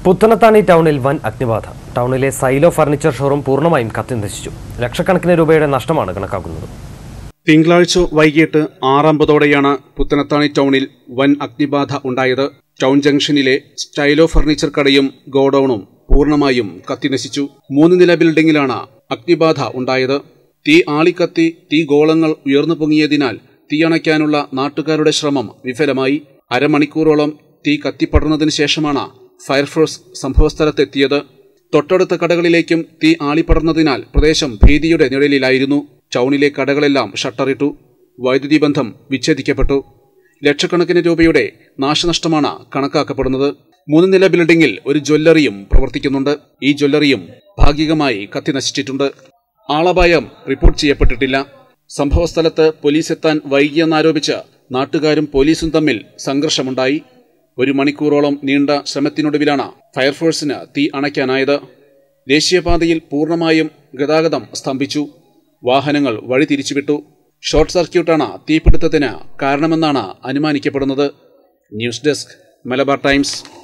പുത്തനത്താണി ടൗണിൽ വൻ അഗ്നിബാധ. ടൗണിലെ സൈലോ ഫർണിച്ചർ ഷോറൂം പൂർണ്ണമായും കത്തിനശിച്ചു. ലക്ഷക്കണക്കിന് രൂപയുടെ നഷ്ടമാണ് കണക്കാക്കുന്നത്. തിങ്കളാഴ്ച വൈകിട്ട് 6:50 പുത്തനത്താണി ടൗണിൽ വൻ അഗ്നിബാധ ഉണ്ടായത്. ടൗൺ ജംഗ്ഷനിലെ സ്റ്റൈലോ ഫർണിച്ചർ കടയും ഗോഡൌണും പൂർണ്ണമായും കത്തിനശിച്ചു. 3 നില ബിൽഡിംഗിലാണ് അഗ്നിബാധ ഉണ്ടായത്. തീ ആളിക്കത്തി തീഗോളങ്ങൾ ഉയർന്നു പൊങ്ങിയതിനാൽ തീയണയ്ക്കാനുള്ള നാട്ടുകാരുടെ ശ്രമം വിഫലമായി. അരമണിക്കൂറോളം തീ കത്തിപ്പടർന്നതിനു ശേഷമാണ് ഫയർഫോഴ്സ് സംഭവസ്ഥലത്തെത്തിയത്. തൊട്ടടുത്ത കടകളിലേക്കും തീ ആളിപ്പടർന്നതിനാൽ പ്രദേശം ഭീതിയുടെ നിഴലിലായിരുന്നു. ടൗണിലെ കടകളെല്ലാം ഷട്ടറിട്ടു. വൈദ്യുതി ബന്ധം വിച്ഛേദിക്കപ്പെട്ടു. ലക്ഷക്കണക്കിന് രൂപയുടെ നാശനഷ്ടമാണ് കണക്കാക്കപ്പെടുന്നത്. 3 നില ബിൽഡിംഗിൽ ഒരു ജ്വല്ലറിയും പ്രവർത്തിക്കുന്നുണ്ട്. ഈ ജ്വല്ലറിയും ഭാഗികമായി കത്തിനശിച്ചിട്ടുണ്ട്. ആളപായം റിപ്പോർട്ട് ചെയ്യപ്പെട്ടിട്ടില്ല. സംഭവസ്ഥലത്ത് പോലീസ് എത്താൻ വൈകിയെന്നാരോപിച്ച് നാട്ടുകാരും പോലീസും തമ്മിൽ സംഘർഷമുണ്ടായി. 1 മണിക്കൂറോളം നീണ്ട ശ്രമത്തിനൊടുവിലാണ് ഫയർഫോഴ്സിന് തീ അണയ്ക്കാനായത്. ദേശീയപാതയിൽ പൂർണ്ണമായും ഗതാഗതം സ്തംഭിച്ചു. വാഹനങ്ങൾ വഴി തിരിച്ചുവിട്ടു. ഷോർട്ട് സർക്യൂട്ടാണ് തീപിടുത്തത്തിന് കാരണമെന്നാണ് അനുമാനിക്കപ്പെടുന്നത്. News desk, Malabar times.